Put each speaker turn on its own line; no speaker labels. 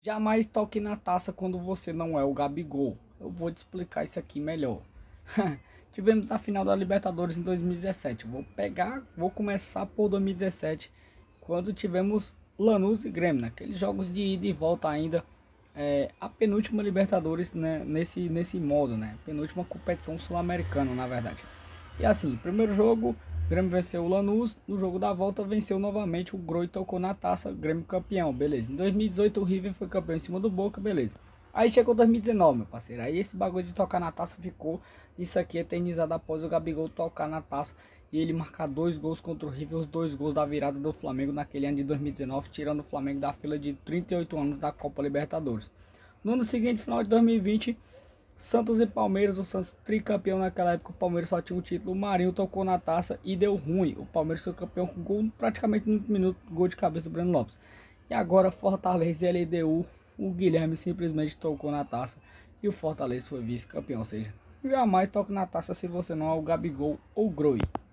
Jamais toque na taça quando você não é o Gabigol. Eu vou te explicar isso aqui melhor. Tivemos a final da Libertadores em 2017. Vou começar por 2017, quando tivemos Lanús e Grêmio, naqueles jogos de ida e volta ainda. A penúltima Libertadores, né, nesse modo, né? Penúltima competição sul-americana, na verdade. E assim, primeiro jogo, Grêmio venceu o Lanús. No jogo da volta, venceu novamente o Groi, tocou na taça, Grêmio campeão, beleza. Em 2018, o River foi campeão em cima do Boca, beleza. Aí chegou 2019, meu parceiro. Aí esse bagulho de tocar na taça ficou isso aqui eternizado após o Gabigol tocar na taça e ele marcar 2 gols contra o River, os 2 gols da virada do Flamengo naquele ano de 2019, tirando o Flamengo da fila de 38 anos da Copa Libertadores. No ano seguinte, final de 2020, Santos e Palmeiras, o Santos tricampeão naquela época, o Palmeiras só tinha um título, o Marinho tocou na taça e deu ruim. O Palmeiras foi campeão com gol praticamente no minuto, gol de cabeça do Breno Lopes. E agora Fortaleza e LDU, o Guilherme simplesmente tocou na taça e o Fortaleza foi vice-campeão, ou seja, jamais toque na taça se você não é o Gabigol ou o Groi.